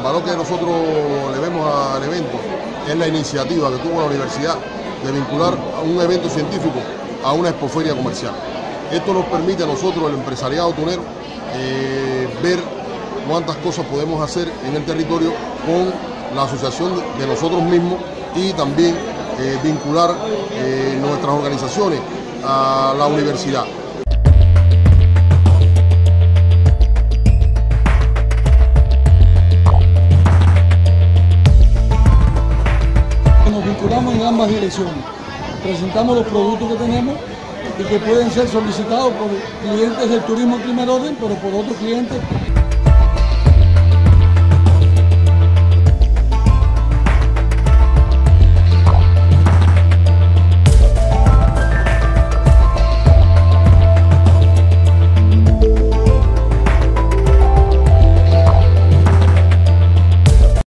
valor que nosotros le vemos al evento es la iniciativa que tuvo la universidad de vincular a un evento científico a una expoferia comercial. Esto nos permite a nosotros, el empresariado tunero, ver cuántas cosas podemos hacer en el territorio con la asociación de nosotros mismos y también vincular nuestras organizaciones a la universidad. Nos vinculamos en ambas direcciones. Presentamos los productos que tenemos y que pueden ser solicitados por clientes del turismo en primer orden, pero por otros clientes